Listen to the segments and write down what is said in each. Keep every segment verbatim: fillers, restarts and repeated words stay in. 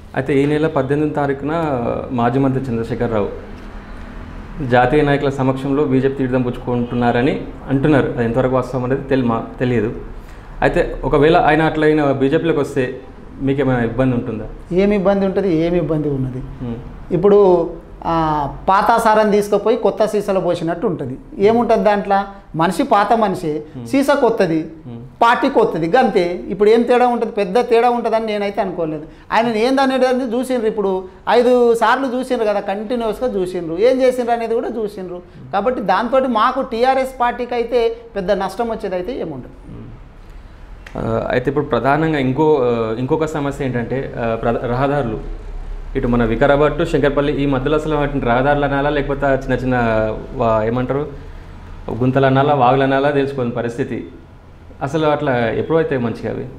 అయితే ఈ నెల పద్దెనిమిది తారీఖున మాజీ మంత్రి చంద్రశేఖర్ రావు జాతీయ నాయకుల సమక్షంలో బీజేపీ తీర్థం పుచ్చుకుంటున్నారని అంటున్నారు. అది ఎంతవరకు వాస్తవం అనేది తెలి మా తెలియదు. అయితే ఒకవేళ ఆయన అట్లయిన బీజేపీలోకి వస్తే మీకేమైనా ఇబ్బంది ఉంటుందా? ఏమి ఇబ్బంది ఉంటుంది? ఏమి ఇబ్బంది ఉన్నది? ఇప్పుడు పాతాసారం తీసుకుపోయి కొత్త సీసాలో పోసినట్టు ఉంటుంది. ఏముంటుంది దాంట్లో? మనిషి పాత మనిషి, సీసా కొత్తది, పార్టీ కొత్తది, గంతే. ఇప్పుడు ఏం తేడా ఉంటుంది? పెద్ద తేడా ఉంటుందని నేనైతే అనుకోలేదు. ఆయన ఏందనేది చూసిండ్రు, ఇప్పుడు ఐదు సార్లు చూసిండ్రు కదా, కంటిన్యూస్గా చూసిండ్రు, ఏం చేసిండ్రు అనేది కూడా చూసిండ్రు. కాబట్టి దాంతో మాకు టీఆర్ఎస్ పార్టీకి అయితే పెద్ద నష్టం వచ్చేది అయితే ఏముండదు. అయితే ఇప్పుడు ప్రధానంగా ఇంకో ఇంకొక సమస్య ఏంటంటే రహదారులు. ఇటు మన వికారాబాద్ టు శంకర్పల్లి ఈ మధ్యలో అసలు వాటిని రహదారులు అనాలా లేకపోతే చిన్న చిన్న ఏమంటారు గుంతలు అనాలా వాగులు అనాలా తెలుసుకోని పరిస్థితి. అసలు అట్లా ఎప్పుడైతే మంచిగా అవి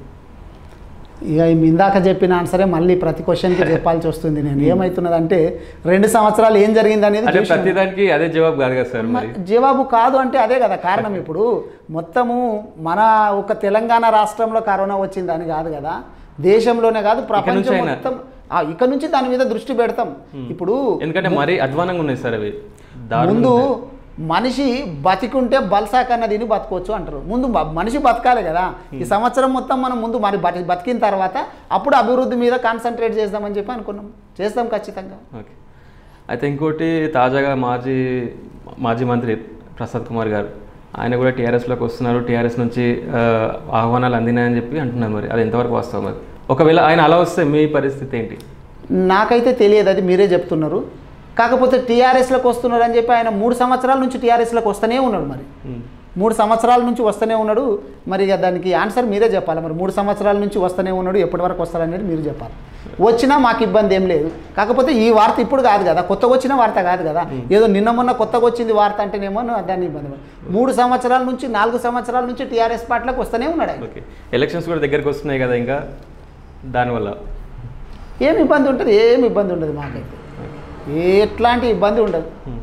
ఇక ఇందాక చెప్పిన ఆన్సరే మళ్ళీ ప్రతి క్వశ్చన్కి చెప్పాల్సి వస్తుంది. నేను ఏమవుతున్నదంటే రెండు సంవత్సరాలు ఏం జరిగింది అనేది ప్రతిదానికి అదే జవాబు కాదు కదా సార్. జవాబు కాదు అంటే అదే కదా కారణం. ఇప్పుడు మొత్తము మన ఒక తెలంగాణ రాష్ట్రంలో కరోనా వచ్చిందని కాదు కదా, దేశంలోనే కాదు ప్రపంచం మొత్తం ఇక్కడ నుంచి దాని మీద దృష్టి పెడతాం. ఇప్పుడు ఎందుకంటే మరీ అధ్వానంగా ఉన్నాయి సార్ అవి. ముందు మనిషి బతికుంటే బల్సా కన్నా తిని బతకొచ్చు అంటారు. ముందు మనిషి బతకాలి కదా. ఈ సంవత్సరం మొత్తం మనం ముందు మరి బతి బతికిన తర్వాత అప్పుడు అభివృద్ధి మీద కాన్సన్ట్రేట్ చేద్దామని చెప్పి అనుకున్నాం. చేస్తాం ఖచ్చితంగా. ఓకే. అయితే ఇంకోటి తాజాగా మాజీ మాజీ మంత్రి ప్రసాద్ కుమార్ గారు ఆయన కూడా టీఆర్ఎస్లోకి వస్తున్నారు, టీఆర్ఎస్ నుంచి ఆహ్వానాలు అందినాయని చెప్పి అంటున్నారు. మరి అది ఎంతవరకు వాస్తవం? మరి ఒకవేళ ఆయన అలా వస్తే మీ పరిస్థితి ఏంటి? నాకైతే తెలియదు, అది మీరే చెప్తున్నారు. కాకపోతే టీఆర్ఎస్లోకి వస్తున్నారు అని చెప్పి ఆయన మూడు సంవత్సరాల నుంచి టీఆర్ఎస్లోకి వస్తూనే ఉన్నాడు. మరి మూడు సంవత్సరాల నుంచి వస్తూనే ఉన్నాడు. మరి దానికి ఆన్సర్ మీరే చెప్పాలి. మరి మూడు సంవత్సరాల నుంచి వస్తూనే ఉన్నాడు, ఎప్పటి వరకు వస్తారనేది మీరు చెప్పాలి. వచ్చినా మాకు ఇబ్బంది ఏం లేదు. కాకపోతే ఈ వార్త ఇప్పుడు కాదు కదా, కొత్తగా వచ్చిన వార్త కాదు కదా. ఏదో నిన్న మొన్న కొత్తగా వచ్చింది వార్త అంటేనేమో దాన్ని ఇబ్బంది. మూడు సంవత్సరాల నుంచి నాలుగు సంవత్సరాల నుంచి టీఆర్ఎస్ పార్టీలోకి వస్తూనే ఉన్నాడు. ఓకే. ఎలక్షన్స్ కూడా దగ్గరికి వస్తున్నాయి కదా, ఇంకా దానివల్ల ఏమి ఇబ్బంది ఉంటుంది? ఏమి ఇబ్బంది ఉండదు మాకైతే, ఎట్లాంటి ఇబ్బంది ఉండదు.